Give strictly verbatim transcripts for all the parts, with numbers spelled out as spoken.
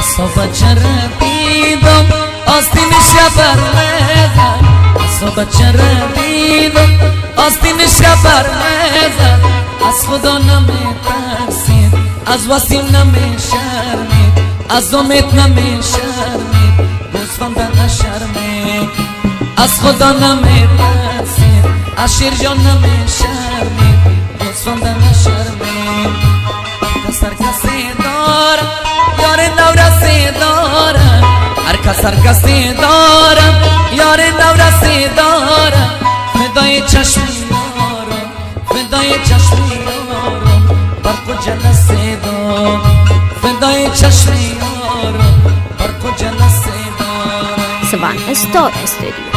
صبح چربیدم آستین شبر میزد صبح چربیدم آستین شبر میزد از خدا نمیترسید از وسیم نمیشرمید از امید نمیشرمید گوسفند نشرمید از خدا نمیترسید از شیر جان نمیشرمید گوسفند نشرمید کسر کسی دارم یار نورسی دارم هر کسر کسی دارم یار نورسی دارم فدای چشمی یارم فدای چشمی یارم برق و جلسی دارم فدای چشمی یارم برق و جلسی دارم سوان استار استودیو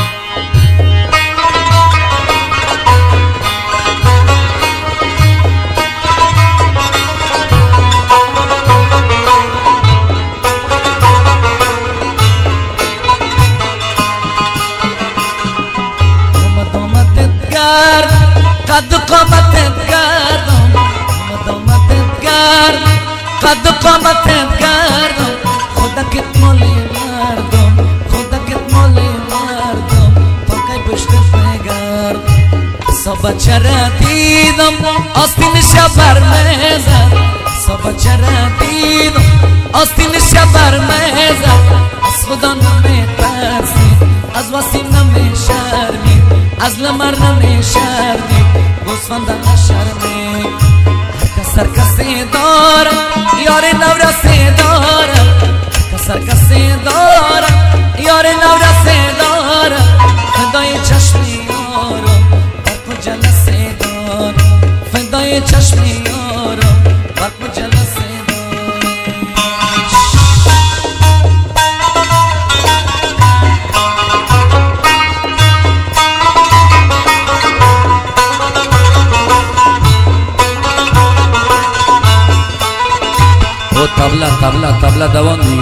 قد قامتت کردم آمد آمدت کردم قد قامتت کردم خودکت مالی مردم خودکت مالی مردم پاکی پشت بگرد صبح چرا دیدم آستین شبر میزد صبح چرا دیدم آستین شبر میزد از خدا نمیترسید از وسیم نمیشرمید از لمر نمیشرمید گوسفند نشرمید هر کسر کسی دارم یار نورسی دارم کسر کسی دارم یار نورسی دارم فدای چشمی یارم برق و جلسی دارم فدای چشمی یارم برق و جلسی tabla tabla tabla davandi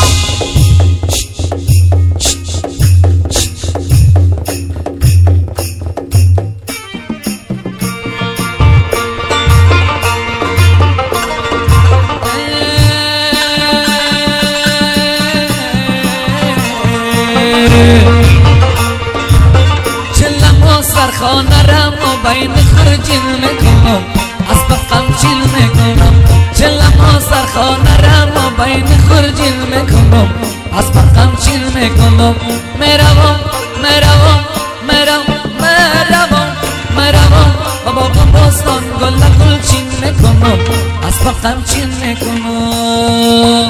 چلمو سرخانه رم و بین خرجین میکنم از بقم چیل میکنم چلمو سرخانه رم و بین خرجین میکنم از بقم چیل میکنم میروم میروم میروم میروم میروم و با بستان گل گل چین میکنم از بقم چیل میکنم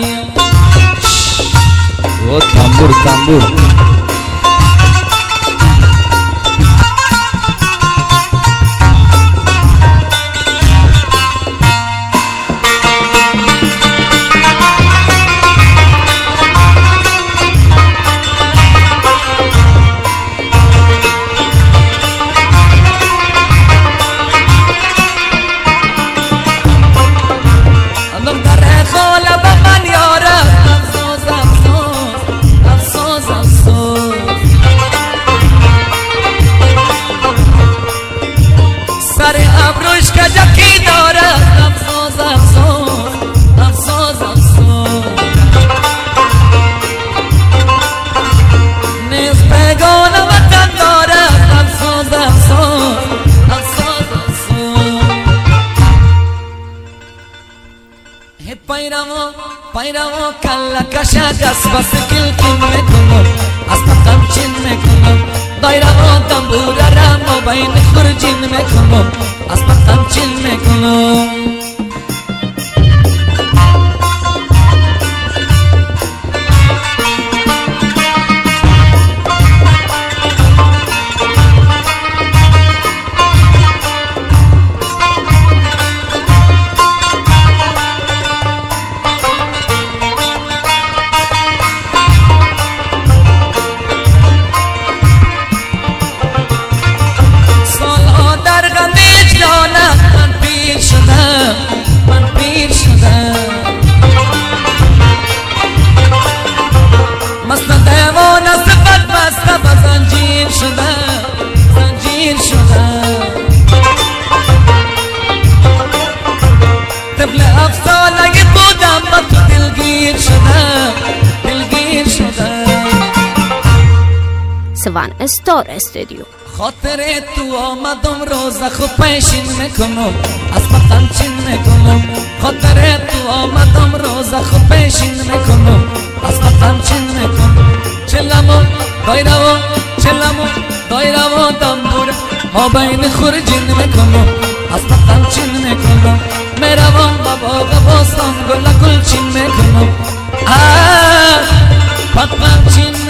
او تنبور تنبور Pairamo, pairamo, kalla kasha gas bas kil kin me kuno, aspatam chin me kuno, dairamo tambura ramo bain khurjin me kuno, aspatam chin me kuno. طفل افسانه بودم با تو دلگیر شدم ون استار استودیو. خاطر تو آمدم روزه خو پیشین میکنم از بخم چین میکنم خاطر تو آمدم روزه خو پیشین میکنم از بخم چین میکنم چلمو دایرمو چلمو دایرمو دنبور ما بین خورجین میکنم از بخم چین میکنم میروم بابا بستان گل گل چین میکنم آه بخم چین